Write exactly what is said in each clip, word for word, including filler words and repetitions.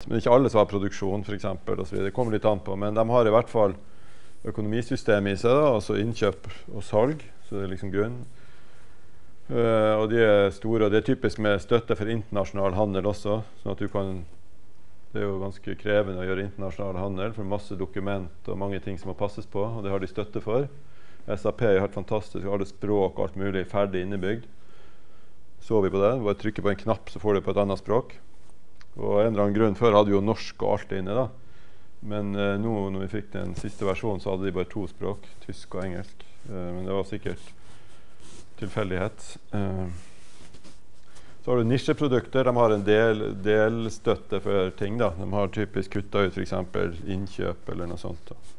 men ikke alle som har produksjon, for eksempel, og så videre. Det kommer litt an på, men de har i hvert fall økonomisystemet i seg, da, altså innkjøp og salg, så det er liksom grunn. Uh, og de er store, og det er typisk med støtte for internasjonal handel også, sånn at du kan, det er jo ganske krevende å gjøre internasjonal handel, for masse dokument og mange ting som må passes på, og det har de støtte for. S A P er helt fantastisk, alle språk og alt mulig ferdig innebygd. Så vi på det, bare trykker på en knapp så får du på et annet språk. Og en eller annen grunn før hadde jo norsk og alt inne da. Men uh, nå når vi fikk den siste versjonen så hadde de bare to språk, tysk og engelsk. Uh, men det var sikkert tilfeldighet. Uh, så har du nisjeprodukter, de har en del, delstøtte for ting da. De har typisk kuttet ut for eksempel innkjøp eller noe sånt da.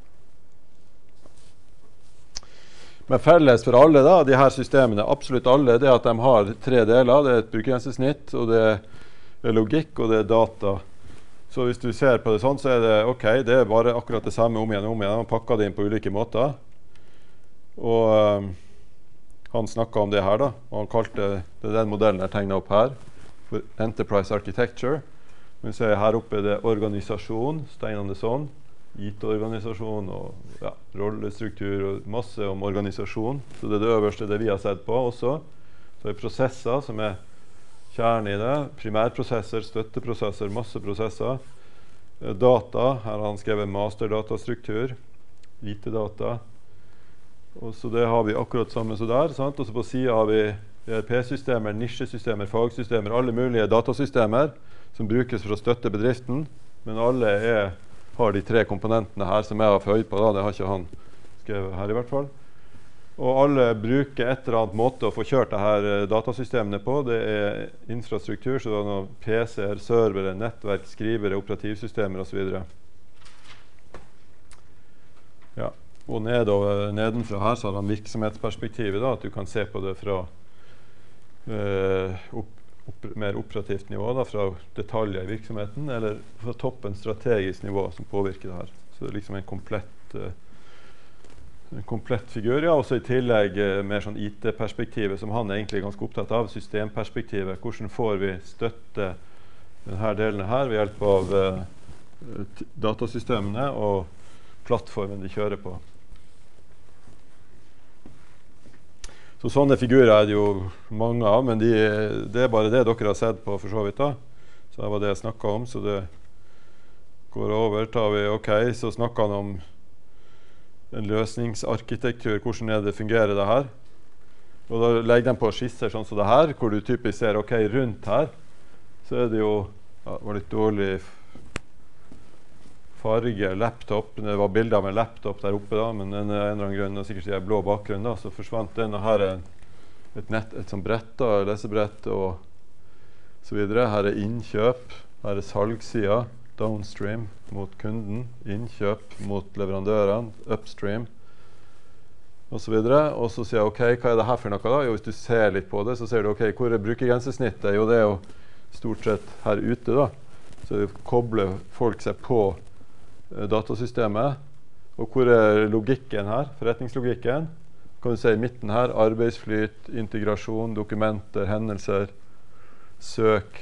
Men felles for alle da, de her systemene, absolutt alle, det er at de har tre deler. Det er et brukergrensesnitt, og det er logikk, og det er data. Så hvis du ser på det sånn, så er det ok, det er bare akkurat det samme om igjen og om igjen. Man pakker det inn på ulike måter. Og um, han snakket om det her da, og han kalte det den modellen jeg tegnet opp her, for Enterprise Architecture. Men så er her oppe det organisasjon, steinende sånn. I T-organisasjon og ja, rollestruktur og masse om organisasjon. Så det er det øverste det vi har sett på også. Så er det prosesser som er kjernen i det. Primærprosesser, støtteprosesser, masse prosesser. Data, her har han skrevet masterdatastruktur. I T-data. Og så det har vi akkurat samme så der. Sant? Og så på siden har vi E R P-systemer, nisjesystemer, fagsystemer, alle mulige datasystemer som brukes for å støtte bedriften. Men alle er har de tre komponentene her som jeg har føyd på, da. Det har ikke han skrevet her i hvert fall. Og alle bruker et eller annet måte å få kjørt det her datasystemene på. Det er infrastruktur, så det er noen P C-er, servere, nettverk, skrivere, operativsystemer og så videre. Ja, og nedover, nedenfra her så har han virksomhetsperspektivet da, at du kan se på det fra uh, opp Opp, mer operativt nivå da, fra detaljer i virksomheten, eller fra toppen strategisk nivå som påvirker det her. Så det er liksom en komplett, uh, en komplett figur. Ja, også i tillegg uh, mer sånn I T-perspektivet, som han er egentlig ganske opptatt av, systemperspektivet. Hvordan får vi støtte denne delen her ved hjelp av uh, datasystemene og plattformen de kjører på. Så sånne figurer er det jo mange av, men de, det er bare det dere har sett på for så vidt da. Så det var det jeg snakket om, så det går over. Tar vi, ok, så snakker han om en løsningsarkitektur, hvordan er det fungerer det her. Og da legger de på skisser sånn som det her, hvor du typisk ser, ok, rundt her, så er det jo, ja, det var litt dårlig farge, laptop, det var bilder av en laptop der oppe da, men en, en eller annen grunn, og sikkert sier blå bakgrunn da, så forsvant den, og her er et, nett, et sånt brett da, lesebrett og så videre. Her er innkjøp, her er salgssida, downstream mot kunden, innkjøp mot leverandørene, upstream, og så videre. Og så sier jeg, ok, hva er det her for noe da? Jo, hvis du ser litt på det, så ser du, ok, hvor er brukergrensesnittet? Jo, det er jo stort sett her ute da. Så kobler folk seg på datasystemet, og hvor er logikken her, forretningslogikken, kan du se i midten her, arbeidsflyt, integrasjon, dokumenter, hendelser, søk,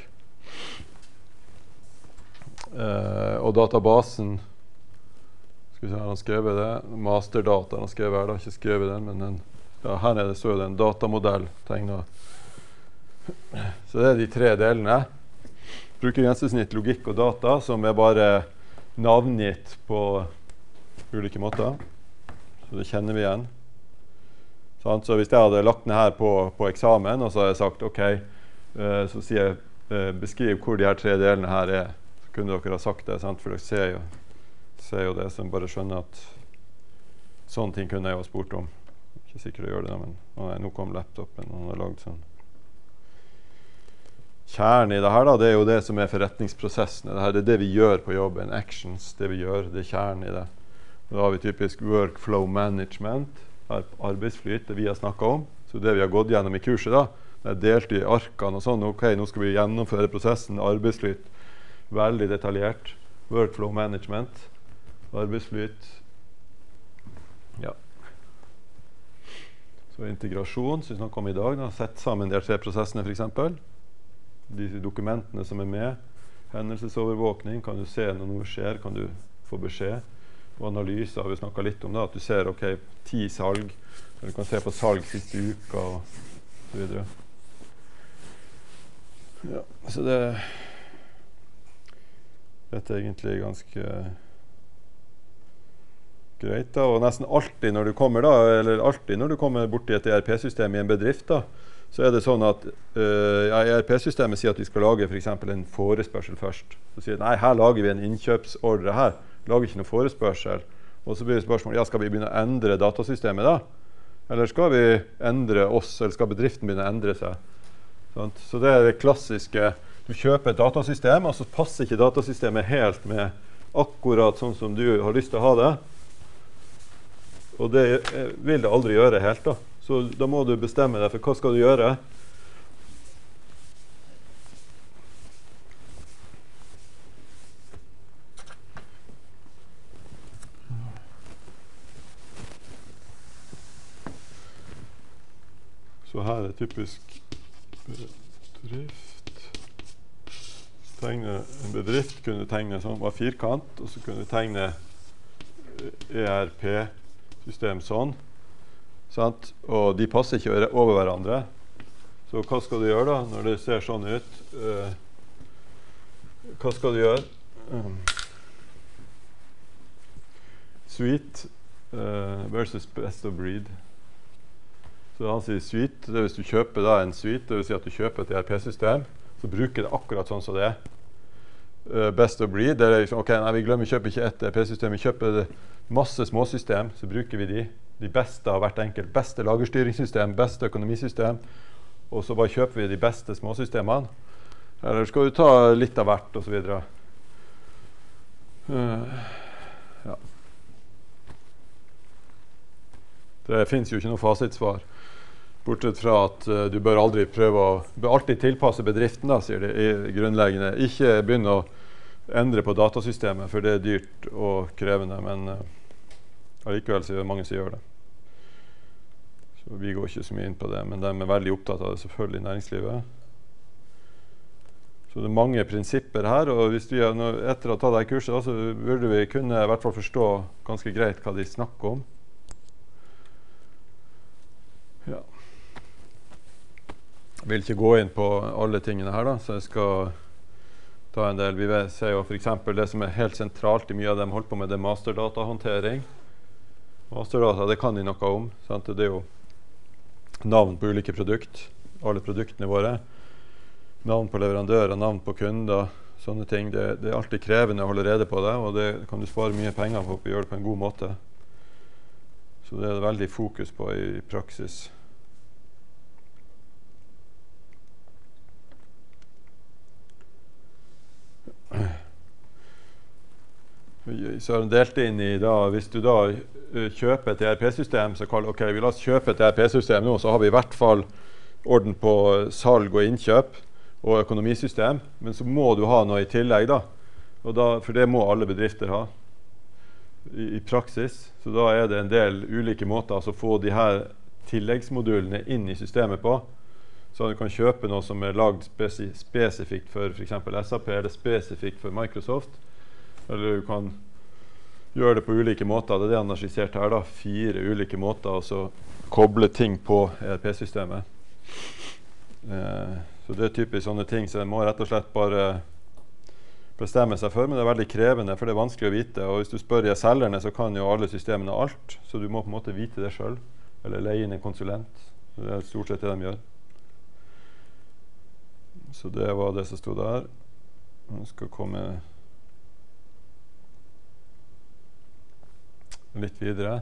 eh, og databasen, skal vi se, har han skrevet det, masterdata, han har skrevet her, da, ikke skrevet den, men den, ja, her er det så det en datamodell tegnet. Så det er de tre delene, brukergrensesnitt, logikk og data, som er bare navngitt på ulike måter, så det kjenner vi igjen. Sånn, så hvis jeg hadde lagt ned her på, på eksamen, og så har jeg sagt, ok, uh, så sier jeg, uh, beskriv hvor de her tre delene her er, så kunne dere ha sagt det, sant? For dere ser jo, ser jo det, som bare skjønner at sånne ting kunne jeg jo ha spurt om. Ikke sikkert å gjøre det da, men å nei, nå kom laptopen, og han har laget sånn. Kjernen i det her da, det er jo det som er forretningsprosessene. Det, her, det er det vi gjør på jobben, actions, det vi gjør, det er kjernen i det. Da har vi typisk workflow management, arbeidsflyt, det vi har snakket om. Så det vi har gått gjennom i kurset da, det er delt i arkene og sånn, ok, nå skal vi gjennomføre prosessen, arbeidsflyt, veldig detaljert. Workflow management, arbeidsflyt, ja. Så integrasjon, som vi snakker om i dag, da, sett sammen de tre prosessene for eksempel. De dokumentene som er med, hendelsesovervåkning, kan du se når noe skjer, kan du få beskjed. Og analyser har vi snakket litt om da, at du ser, ok, ti salg, eller du kan se på salg siste uka, og så videre. Ja, så det, dette er egentlig ganske greit da, og nesten alltid når du kommer da, eller alltid når du kommer bort i et E R P-system i en bedrift da, så er det sånn at uh, ja, E R P-systemet sier at vi skal lage for eksempel en forespørsel først. Så sier nei, her lager vi en innkjøpsordre her, lager ikke noe forespørsel. Og så blir det spørsmål, ja, skal vi begynne å endre datasystemet da? Eller skal vi endre oss, eller skal bedriften begynne å endre seg? Sånn? Så det er det klassiske, du kjøper et datasystem, og så passer ikke datasystemet helt med akkurat sånn som du har lyst til å ha det. Og det vil det aldri gjøre helt da. Så da må du bestemme deg for hva skal du gjøre. Så her er typisk bedrift. Tegne en bedrift, kunne du tegne en sånn var firkant, og så kunne du tegne E R P-system sånn. Sant? Og de passer ikke over hverandre. Så hva skal du gjøre da, når det ser sånn ut? Uh, hva skal du gjøre? Um, suite uh, versus best of breed. Så han sier suite, det er hvis du kjøper da en suite, det vil si at du kjøper et E R P-system, så bruker det akkurat sånn som det er. Uh, best of breed, det er liksom, ok, nei, vi glemmer, vi kjøper ikke et E R P-system, vi kjøper masse småsystem, så bruker vi de. De beste av hvert enkelt, beste lagerstyringssystem, beste økonomisystem, og så bare kjøper vi de beste småsystemene. Eller skal du ta litt av hvert, og så videre. Uh, ja. Det finnes jo ikke noe fasitsvar, bortsett fra at uh, du bør aldri prøve å, bør alltid tilpasse bedriften da, sier de i grunnleggende. Ikke begynne å endre på datasystemet, for det er dyrt og krevende, men uh, allikevel så er det mange som gjør det. Så vi går ikke så mye inn på det, men de er veldig opptatt av det selvfølgelig i næringslivet. Så det er mange prinsipper her, og hvis vi har, etter å ha tatt det kurset, da, så burde vi kunne i hvert fall forstå ganske greit hva de snakker om. Ja. Jeg vil ikke gå inn på alle tingene her, da, så jeg skal ta en del. Vi ser jo for eksempel det som er helt sentralt i mye av dem holdt på med, det masterdata-håndtering. Masterdata, det kan de noe om. Sant? Det er jo navn på ulike produkt, alle produktene våre. Navn på leverandører, navn på kunder, sånne ting. Det, det er alltid krevende å holde rede på det, og det kan du spare mye penger på å gjøre det på en god måte. Så det er det veldig fokus på i, i praksis. Så er den delt inn i da, hvis du da uh, kjøper et E R P-system, så kaller ok, vi la oss kjøpe et E R P-system nå, så har vi i hvert fall orden på salg og innkjøp og økonomisystem, men så må du ha noe i tillegg da, og da for det må alle bedrifter ha i, i praksis, så da er det en del ulike måter altså å få de her tilleggsmodulene inn i systemet på, så du kan kjøpe noe som er lagd spesi spesifikt for for eksempel S A P eller spesifikt for Microsoft, eller du kan gjøre det på ulike måter. Det er det han har skissert her da, fire ulike måter å koble ting på E R P-systemet. Eh, så det er typisk sånne ting, så jeg må rett og slett bare bestemme seg for, men det er veldig krevende, for det er vanskelig å vite, og hvis du spør de selgerne, så kan jo alle systemene alt, så du må på en måte vite det selv, eller leie inn en konsulent. Det er stort sett det de gjør. Så det var det som stod der. Nå skal komme litt videre.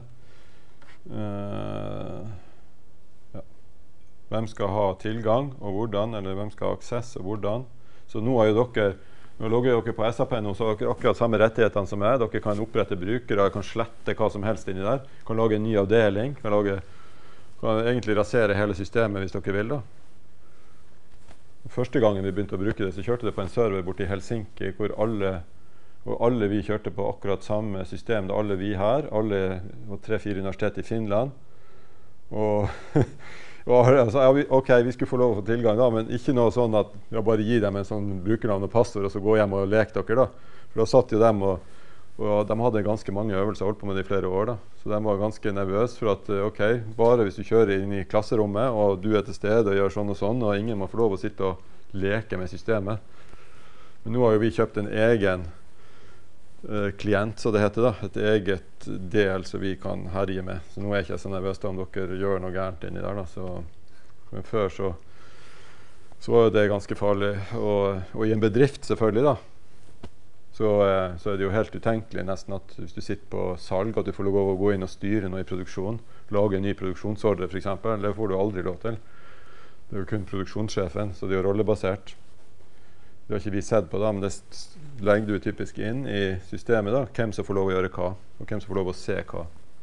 Uh, ja. Hvem skal ha tilgang og hvordan, eller hvem skal ha access og hvordan. Så nå har jo dere, nå logger dere på S A P nå, så har dere akkurat samme rettighetene som jeg. Dere kan opprette brukere, kan slette hva som helst inni der. Kan lage en ny avdeling, kan, lage, kan egentlig rasere hele systemet hvis dere vil da. Første gangen vi begynte å bruke det, så kjørte det på en server borte i Helsinki, hvor alle Og alle vi kjørte på akkurat samme system, alle vi her, alle og tre-fire universitet i Finland. Og Og, altså, ja, vi, ok, vi skulle få lov å få tilgang, da, men ikke noe sånn at ja, bare gi dem en sånn brukernavn og passord, og så gå hjem og leke dere. da. For da satt jo dem, og, og de hadde ganske mange øvelser, holdt på med det i flere år. da. Så de var ganske nervøse for at ok, bare hvis du kjører inn i klasserommet, og du er til stede og gjør sånn og sånn, og ingen må få lov å sitte og leke med systemet. Men nå har jo vi kjøpt en egen uh, klient, så det heter da, et eget del som vi kan herje med. Så nå er jeg ikke så nervøs da om dere gjør noe gærent inni der. da. Så, men før så, så var det ganske farlig. Og, og i en bedrift selvfølgelig da, så, uh, så er det jo helt utenkelig nesten at hvis du sitter på salg, at du får lov å gå inn og styre noe i produksjon, lage en ny produksjonsordre for eksempel, det får du aldri lov til. Det er jo kun produksjonssjefen, så det er jo rollebasert. Det har ikke vi sett på da, men det legger du typisk inn i systemet da, hvem som får lov å gjøre hva, og hvem som får lov å se hva.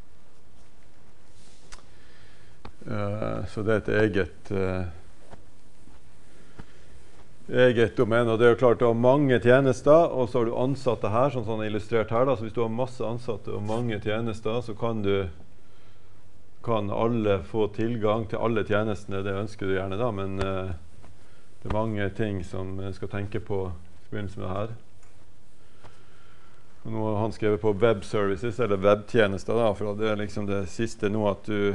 Uh, så det er et eget, uh, eget domen, og det er jo klart du har mange tjenester, og så har du ansatte her, sånn som illustrert her da, så hvis du har masse ansatte og mange tjenester, så kan du kan alle få tilgang til alle tjenestene, det ønsker du gjerne da, men uh, det er mange ting som jeg skal tenke på i forbindelse med det her. Og nå har han skrevet på web services, eller webtjenester da, for det er liksom det siste nå at du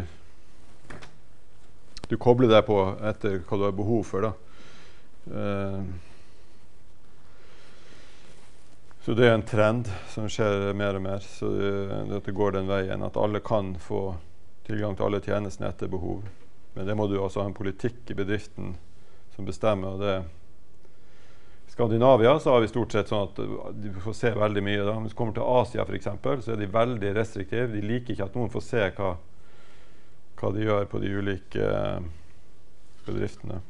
du kobler deg på etter hva du har behov for da. Uh, så det er en trend som skjer mer og mer, så det, det går den veien at alle kan få tilgang til alle tjenestene etter behov. Men det må du også ha en politikk i bedriften som bestemmer, og det i Skandinavia så har vi stort sett sånn at du får se veldig mye da. Hvis du kommer til Asia for eksempel, så er de veldig restriktive. De liker ikke at noen får se hva, hva de gjør på de ulike bedriftene.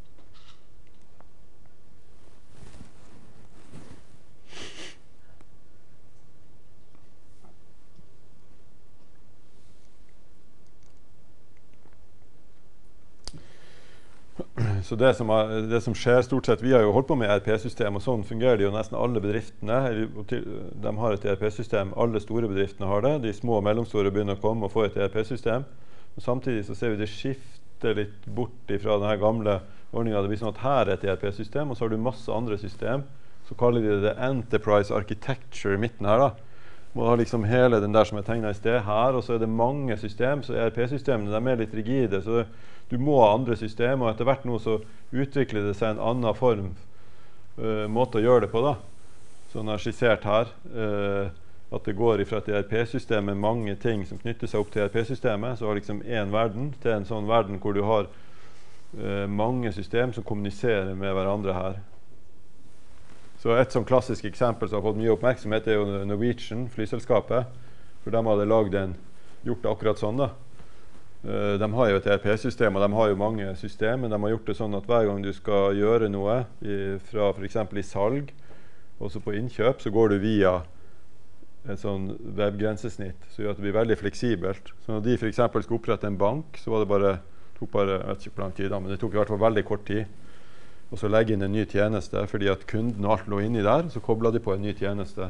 Så det som, er, det som skjer stort sett, vi har jo holdt på med E R P-system, og sånn fungerer det jo nesten alle bedriftene. De har et E R P-system, alle store bedriftene har det. De små og mellomstore begynner å komme og få et E R P-system. Men samtidig så ser vi det skifter litt bort fra denne gamle ordningen. Det blir sånn at her er et E R P-system, og så har du masse andre system. Så kaller de det Enterprise Architecture i midten her da. Må ha liksom hele den der som er tegnet i sted her, og så er det mange system, så E R P-systemene de er litt rigide, så du må ha andre system, og etter hvert nå så utvikler det seg en annen form, uh, måte å gjøre det på da. Sånn er skissert her, uh, at det går fra et E R P-system med mange ting som knytter seg opp til E R P-systemet, så har liksom en verden, til en sånn verden hvor du har uh, mange system som kommuniserer med hverandre her. Så et sånn klassisk eksempel som har fått mye oppmerksomhet er jo Norwegian, flyselskapet, for de hadde laget en, gjort det akkurat sånn da. Uh, de har jo et E R P-system, og de har jo mange system, men de har gjort det sånn at hver gang du skal gjøre noe, i, fra for eksempel i salg, også på innkjøp, så går du via et sånn webgrensesnitt, så gjør at det blir veldig fleksibelt. Så når de for eksempel skal opprette en bank, så var det bare, tok bare, jeg vet ikke hvor lang tid da, men det tok i hvert fall veldig kort tid, og så legge inn en ny tjeneste, fordi at kunden og alt lå inni der, så koblet de på en ny tjeneste.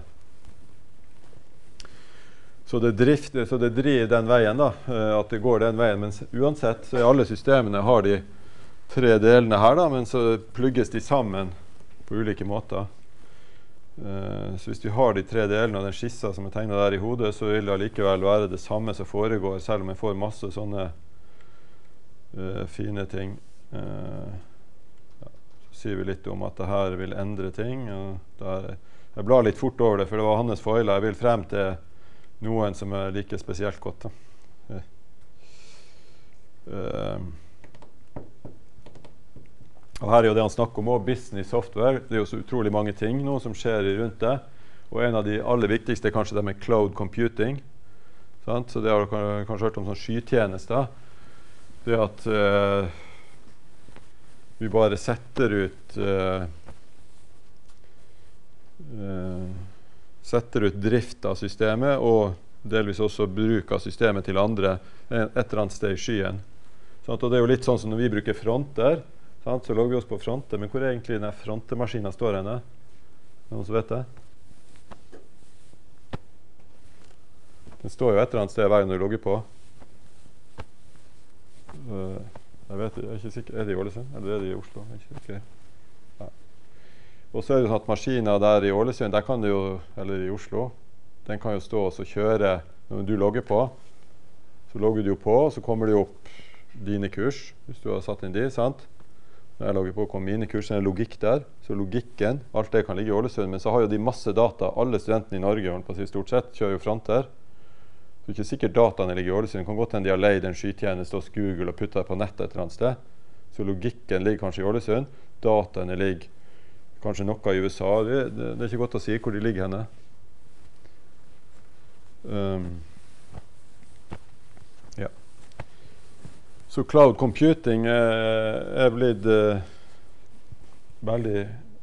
Så det, drifter, så det driver den veien da, at det går den veien, men uansett så er alle systemene har de tre delene her da, men så plugges de sammen på ulike måter. Uh, så hvis du har de tre delene av den skissa som er tegnet der i hodet, så vil det likevel være det samme som foregår, selv om jeg får masse sånne uh, fine ting. Uh, ja, så sier vi litt om at det her vil endre ting, og der, jeg blar litt fort over det, for det var hans foiler. Jeg vil frem til noen som er like spesielt godt da. Uh, og her er jo det han snakker om også, business software. Det er jo så utrolig mange ting nå som skjer rundt det, og en av de aller viktigste er kanskje det med cloud computing, sant? Så det har du kanskje hørt om sånn skytjenester, det at uh, vi bare setter ut uh, uh, setter ut drift av systemet, og delvis også bruk av systemet til andre et eller annet sted i skyen. Sånn, og det er jo litt sånn som når vi bruker fronter, sant, så logger vi oss på fronter, men hvor er egentlig denne frontemaskinen står henne? Noen som vet det? Den står jo et eller annet sted hver gang du logger på. Uh, Jeg vet jeg er ikke sikker. Er det i Ålesund, eller er det i Oslo? Jeg er ikke sikker. Ja. Og så er det sånn at maskiner der i Ålesund, der kan du jo, eller i Oslo, den kan jo stå og så kjøre når du logger på. Så logger du jo på, og så kommer det jo opp dine kurs, hvis du har satt inn de, sant? Når jeg logger på, kommer mine kurs, det er logikk der. Så logikken, alt det kan ligge i Ålesund, men så har jo de masse data. Alle studentene i Norge, holdt på å si, stort sett, kjører jo Fronter. Så det er ikke sikkert dataene ligger i Ålesund. Det kan godt hende de har leid en skytjeneste hos Google og puttet det på nettet et eller annet sted. Så logikken ligger kanskje i Ålesund. Dataene ligger kanskje noe i U S A. Det, det, det er ikke godt å si hvor de ligger henne. Um, ja. Så cloud computing er, er blitt uh, veldig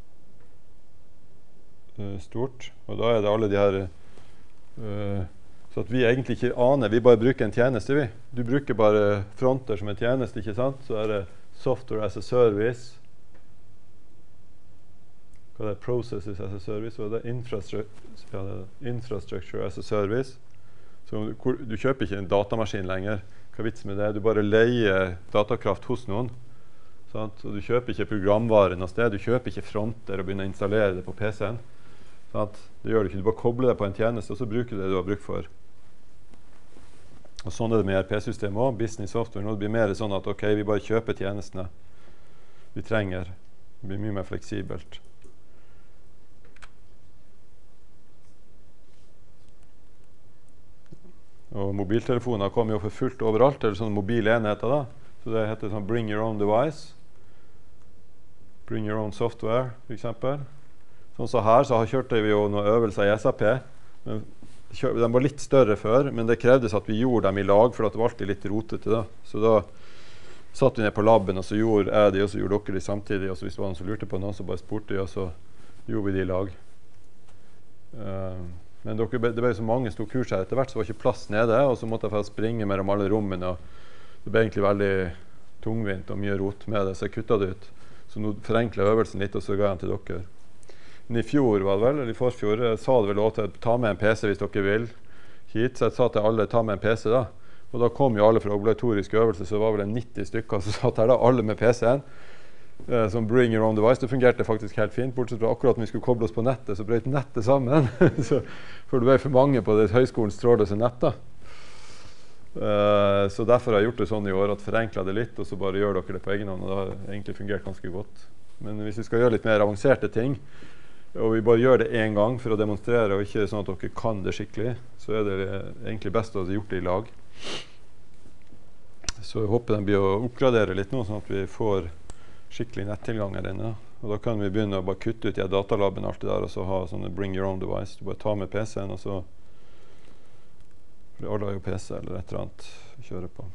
uh, stort. Og da er det alle de her uh, så at vi egentlig ikke aner, vi bare bruker en tjeneste, vi. Du bruker bare Fronter som en tjeneste, ikke sant? Så er det software as a service. Hva er det? Processes as a service. Hva er det? Infrastructure, ja, det er infrastructure as a service. Så du, du kjøper ikke en datamaskin lenger. Hva er vitsen med det? Du bare leier datakraft hos noen. Sant? Og du kjøper ikke programvare noe sted. Du kjøper ikke Fronter og begynner å installere det på P C-en. Sant? Det gjør du ikke. Du bare kobler det på en tjeneste, og så bruker du det du har bruk for. Og sånn er det med E R P-systemet også, business software. Nå blir det mer sånn at ok, vi bare kjøper tjenestene vi trenger. Det blir mye mer fleksibelt. Og mobiltelefoner kommer jo for fullt overalt, eller sånne mobile enheter da. Så det heter sånn bring your own device. Bring your own software, for eksempel. Sånn så her så kjørte vi jo noen øvelser i S A P. Men de var litt større før, men det krevdes at vi gjorde dem i lag, for det var alltid litt rotete da. Så da satt vi ned på labben, og så gjorde jeg de, og så gjorde dere de samtidig. Og så hvis det var noen som lurte på noe, så bare spurte de, og så gjorde vi de i lag. Uh, men dere, det ble så mange store kurs her etter hvert, så var ikke plass nede, og så måtte jeg springe mellom alle rommene, og det ble egentlig veldig tungvint og mye rot med det, så jeg kuttet det ut. Så nå forenklet jeg øvelsen litt, og så ga jeg den til dere. Men i fjor var det vel, eller i forfjor, jeg sa det vel også til ta med en P C hvis dere vil hit, så jeg sa til alle ta med en P C da. Og da kom jo alle fra obligatorisk øvelse, så det var vel en nitti stykker som satt her da, alle med P C-en. Eh, som bring your own device. Det fungerte faktisk helt fint, bortsett fra akkurat når vi skulle koble oss på nettet, så brøt nettet sammen. så, for det ble for mange på det høyskolens trådløse nett da. Eh, så derfor har jeg gjort det sånn i år, at forenklet det litt, og så bare gjør dere det på egen hånd, og det har egentlig fungert ganske godt. Men hvis vi skal gjøre litt mer avanserte ting, og vi bare gjør det en gang for å demonstrere, og ikke sånn at dere kan det skikkelig, så er det egentlig best å ha gjort det i lag. Så jeg håper den blir å oppgradere litt nå, sånn at vi får skikkelig nettilgang her inne. Og da kan vi begynne å bare kutte ut i datalaben alt det der, og så ha sånne bring your own device. Du bare tar med P C-en, og så for alle har jo P C eller et eller annet å kjøre på.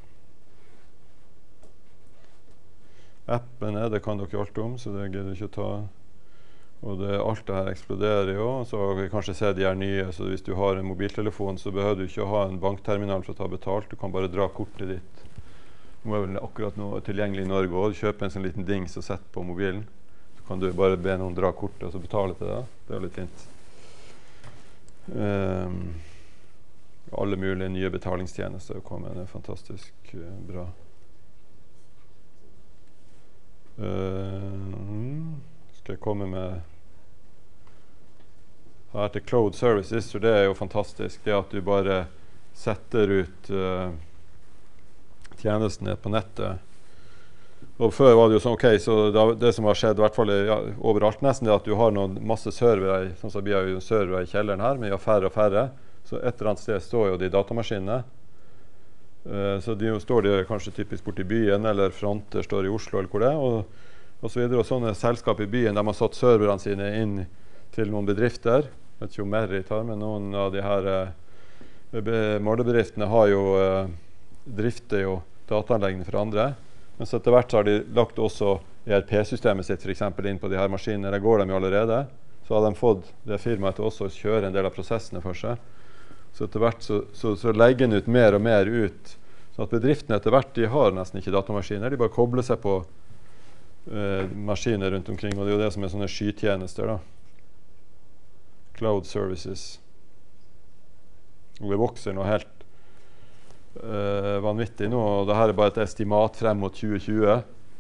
Appene, det kan dere alt om, så det gidder ikke å ta. Og det, alt det her eksploderer jo, så har vi kanskje sett de her nye, så hvis du har en mobiltelefon, så behøver du ikke å ha en bankterminal for å ta betalt, du kan bare dra kortet ditt. Nå er vel akkurat noe tilgjengelig i Norge også, kjøpe en sånn liten dings og sette på mobilen. Så kan du bare be noen dra kortet og så betale til det. Det er litt fint. Um, alle mulige nye betalingstjenester kommer, det er fantastisk uh, bra. Uh, skal jeg komme med her til Cloud Services, så det er jo fantastisk, det at du bare setter ut uh, tjenestene på nettet. Og før var det jo sånn, ok, så det, det som har skjedd, i hvert fall ja, overalt nesten, det at du har noen masse servere, sånn som vi har jo servere i kjelleren her, men vi har færre og færre, så et eller annet sted står jo de datamaskinene. Uh, så de jo står de kanskje typisk bort i byen, eller Fronter står i Oslo, eller hvor det er, og, og så videre, og sånne selskap i byen, de har satt serverne sine inn til noen bedrifter. Jeg vet ikke om Merit har, men noen av de her uh, målebedriftene har jo uh, drifter jo dataanleggene for andre, men så etter hvert så har de lagt også E R P-systemet sitt for eksempel inn på de her maskinene, der går de jo allerede, så har de fått det firmaet til også å kjøre en del av prosessene for seg. Så etter hvert så, så, så legger den ut mer og mer ut, så at bedriftene etter hvert, de har nesten ikke datamaskiner, de bare kobler seg på uh, maskiner rundt omkring, og det er jo det som er sånne skytjenester da. Cloud Services. Og det vokser noe helt uh, vanvittig nå, og dette er bare et estimat frem mot tjue tjue.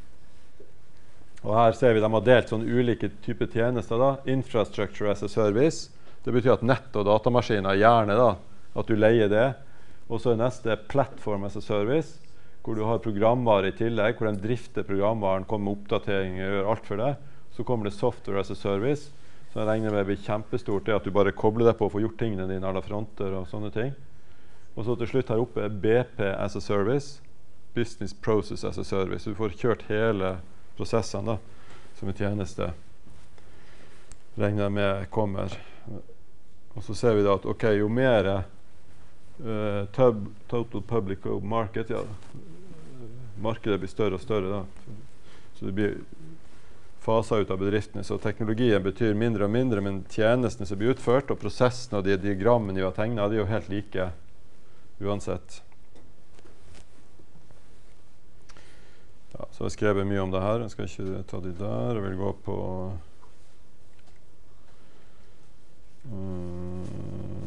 Og her ser vi de har delt sånne ulike typer tjenester. Da. Infrastructure as a service. Det betyr at nett- og datamaskiner gjerne da, at du leier det. Og så er neste platform as a service, hvor du har programvare i tillegg, hvor de drifter programvaren, kommer med oppdateringer, gjør alt for det. Så kommer det software as a service, så jeg regner med blir kjempestort, det at du bare kobler deg på og får gjort tingene dine, alle fronter og sånne ting. Og så til slutt her oppe er B P as a service, Business Process as a Service. Du får kjørt hele prosessene da, som en tjeneste. Regner jeg med kommer. Og så ser vi da at ok, jo mer uh, tub, total public market, ja, markedet blir større og større da. Så det blir faser ut av bedriftene, så teknologien betyr mindre og mindre, men tjenestene som blir utført, og prosessen og de diagrammene vi har tegnet, de er jo helt like uansett. Ja, så jeg har skrevet mye om det her. Jeg skal ikke ta de der. Jeg vil gå på um,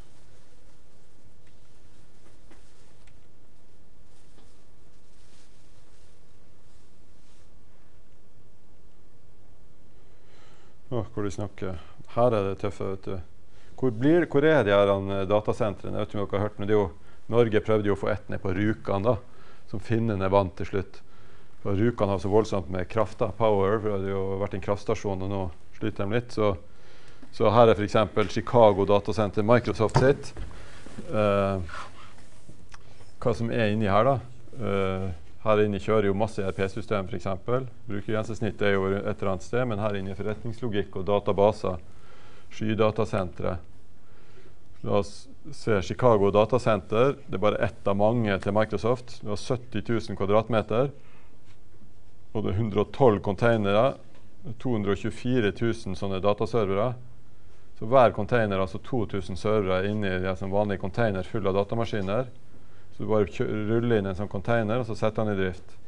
oh, hvor de snakker. Her er det tøffe, vet du. Hvor, blir, hvor er de her datasentrene? Jeg vet ikke om dere har hørt, men det er jo, Norge prøvde jo å få ett ned på Rjukan da, som finnene vant til slutt. Og Rjukan har så voldsomt med kraft, da, power, for det har jo vært en kraftstasjon, og nå sliter de litt. Så, så her er for eksempel Chicago datasenter, Microsoft sitt. Uh, hva som er inni her da? Uh, her inne kjører jo masse E R P-system for eksempel. Brukergrensesnitt er jo et eller annet sted, men her inne er forretningslogikk og databaser. Skydatasentre. La oss se Chicago datasenter. Det er bare ett av mange til Microsoft. Det har sytti tusen kvadratmeter. Og det er hundre og tolv containere, to hundre og tjuefire tusen sånne dataservere. Så hver container, altså to tusen servere inni en vanlig container full av datamaskiner. Så du bare ruller inn en sånn container, og så setter den i drift.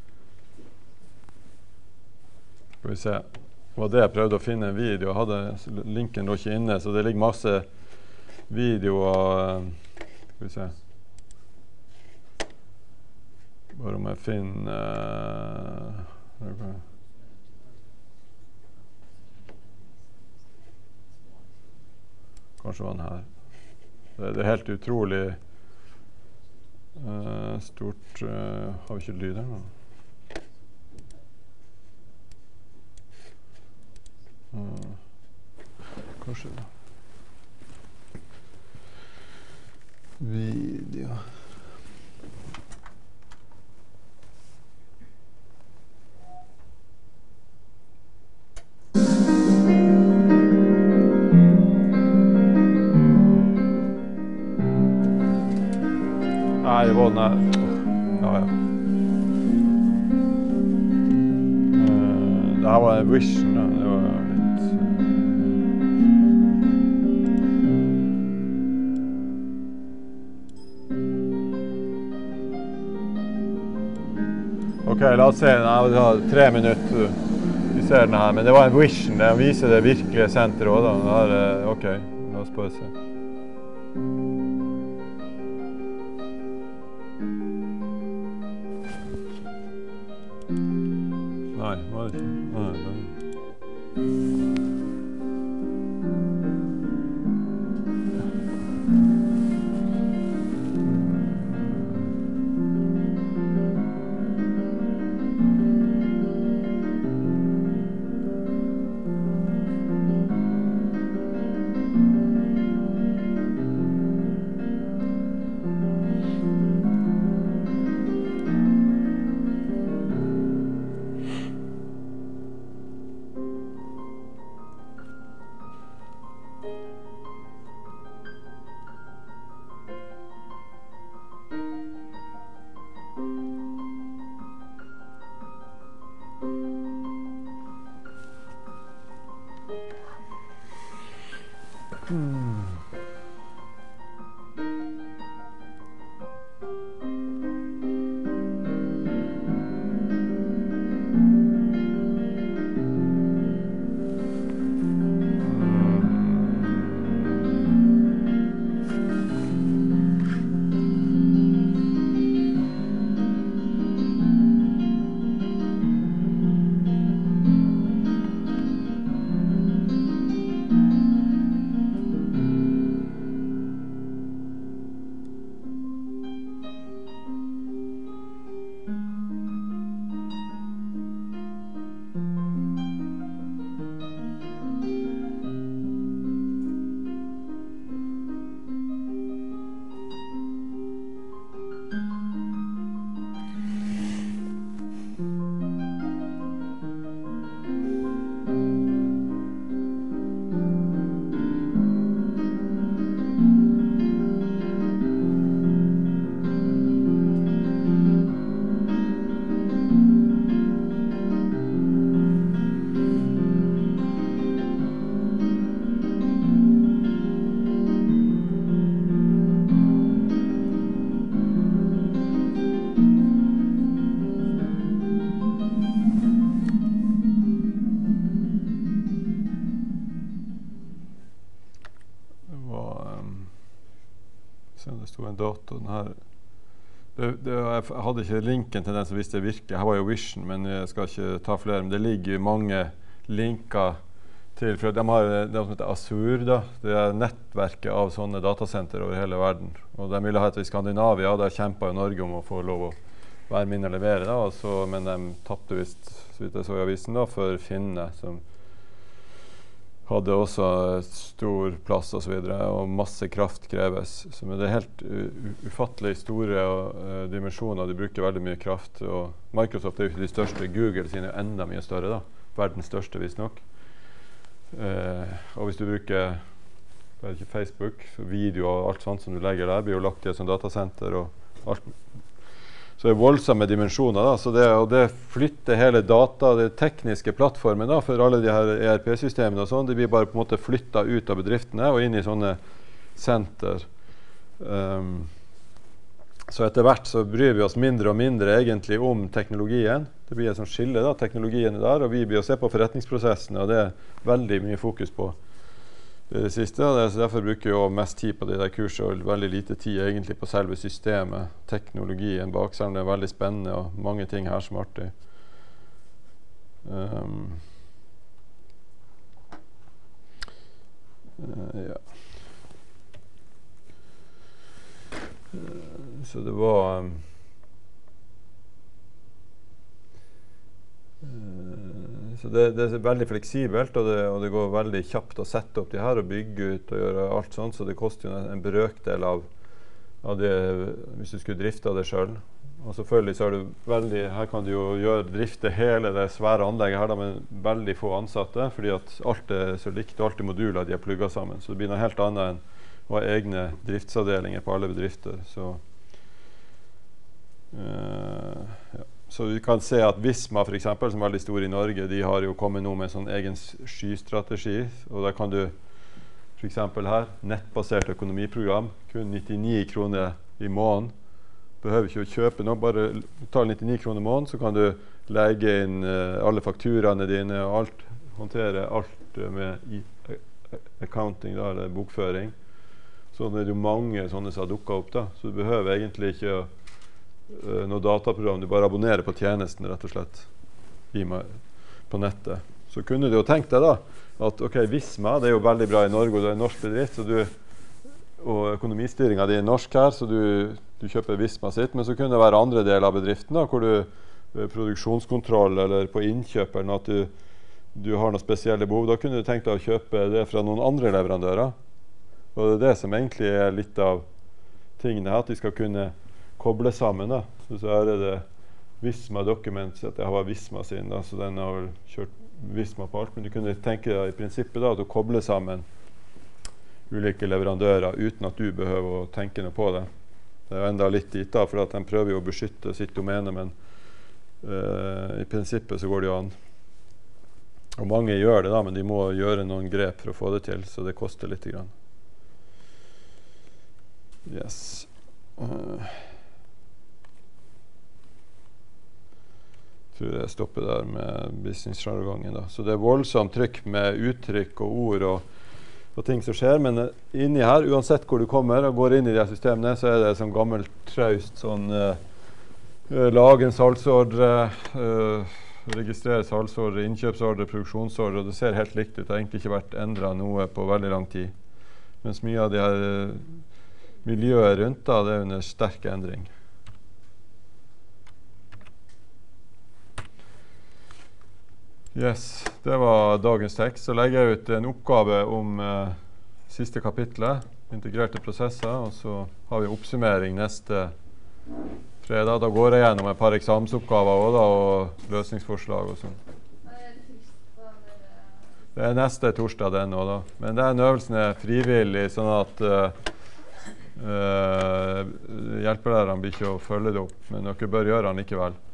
Skal vi se. Det var det jeg prøvde å finne en video. Jeg hadde linken lå ikke inne, så det ligger masse videoer. Skal vi se. Bare om jeg finner uh, okay. Kanskje var den her. Det, det er helt utrolig uh, stort. Uh, har vi ikke lyd her nå? Uh, kanskje video. Nei, det var den her. Ja, ja. Uh, det her var en vision, da. Det var litt... Uh... Ok, la oss se. Nei, det har tre minutter. Vi ser den her, men det var en vision. Den viser det virkelige senteret også, da. Det her, ok, la oss bare se. Nei, var det ikke? Nei, nei. Hmm. Se om det stod en dato. Den her. Det, det, jeg hadde ikke linken til den som visste det virker. Her var jo Vision, men jeg skal ikke ta flere. Men det ligger mange linker til, for de har det som heter Azure, da. Det er nettverket av sånne datasenter over hele verden. Og de ville ha et i Skandinavia, der kjempet jo Norge om å få lov å være min å levere, da. Så, men de tappte visst, så vidt jeg så i avisen, da, for Finne, som hadde også stor plass og så videre, og masse kraft kreves. Så men det er helt uh, ufattelig store uh, dimensjoner. De bruker veldig mye kraft. Og Microsoft er jo ikke de største. Google sine er enda mye større, da. Verdens største, visst nok. Uh, og hvis du bruker ikke Facebook, video og alt sånt som du legger der, blir jo lagt i et sånt datasenter og alt. Så det er voldsomme dimensjoner, da. Så det, og det flytter hele data, det tekniske plattformen da, for alle de her E R P-systemene og sånn, de blir bare på en måte flyttet ut av bedriftene og inn i sånne senter. Um, så etter hvert så bryr vi oss mindre og mindre egentlig om teknologien. Det blir et sånt skille da, teknologien er der, og vi blir å se på forretningsprosessene, og det er veldig mye fokus på det siste. Det, så derfor bruker jeg jo mest tid på det der kurset, og veldig lite tid egentlig på selve systemet, teknologien bak, selv om det er veldig spennende og mange ting her som er artig. Um, uh, ja. Uh, så det var um, Så det, det er veldig fleksibelt, og det, og det går veldig kjapt å sette opp de her og bygge ut og gjøre alt sånt, så det koster jo en, en brøkdel av, av det hvis du skulle drifte det selv. Og selvfølgelig så er det veldig, her kan du jo gjøre, drifte hele det svære anlegget her da, med veldig få ansatte, fordi at alt er så likt, og alt er moduler de er plugget sammen, så det blir noe helt annet enn å ha egne driftsavdelinger på alle bedrifter. Så, uh, ja. Så vi kan se at Visma for eksempel, som er veldig stor i Norge, de har jo kommet nå med en sånn egen skystrategi, og der kan du for eksempel her, nettbasert økonomiprogram, kun nittini kroner i måneden. Behøver ikke å kjøpe noe, bare ta nittini kroner i måneden, så kan du legge inn uh, alle fakturaene dine og alt, håndtere alt uh, med i, uh, accounting, da, eller bokføring. Så det er jo mange sånne som har dukket opp da, så du behøver egentlig ikke å Uh, noe dataprogram, du bare abonnerer på tjenesten rett og slett i, på nettet. Så kunne du jo tenkt deg da at ok, Visma, det er jo veldig bra i Norge, og det er en norsk bedrift, så du, og økonomistyringen din er norsk her, så du, du kjøper Visma sitt, men så kunne det være andre deler av bedriften da, hvor du uh, produksjonskontroll eller på innkjøp eller noe, at du, du har noen spesielle behov, da kunne du tenkt deg å kjøpe det fra noen andre leverandører. Og det er det som egentlig er litt av tingene, at de skal kunne koble sammen da. Så, så er det Visma Documents, at jeg har Visma sin da, så den har vel kjørt Visma på alt, men du kunne tenke deg i prinsippet da, at du kobler sammen ulike leverandører uten at du behøver å tenke noe på det. Det er jo enda litt dit da, for at de prøver jo å beskytte sitt domene, men uh, i prinsippet så går det jo an. Og mange gjør det da, men de må gjøre noen grep for å få det til, så det koster litt grann. Yes. Uh. Tror jeg stopper der med business-jargongen da. Så det er voldsomt trykk med uttrykk og ord og, og ting som skjer, men uh, inni her, uansett hvor du kommer og går inn i de systemene, så er det sånn gammelt traust, sånn uh, uh, lage en salgsordre, uh, registrere salgsordre, innkjøpsordre, produksjonsordre, og det ser helt likt ut. Det har egentlig ikke vært endret noe på veldig lang tid. Mens mye av de her uh, miljøet rundt da, det er under sterk endring. Yes, det var dagens tekst. Så legger jeg ut en oppgave om uh, siste kapitlet, integrerte prosesser, og så har vi oppsummering neste fredag. Da går jeg gjennom et par eksamensoppgaver også, da, og løsningsforslag og sånn. Det er neste torsdag den også, da. Men den øvelsen er frivillig, sånn at uh, uh, hjelpelærerne blir ikke å følge det opp, men dere bør gjøre den likevel.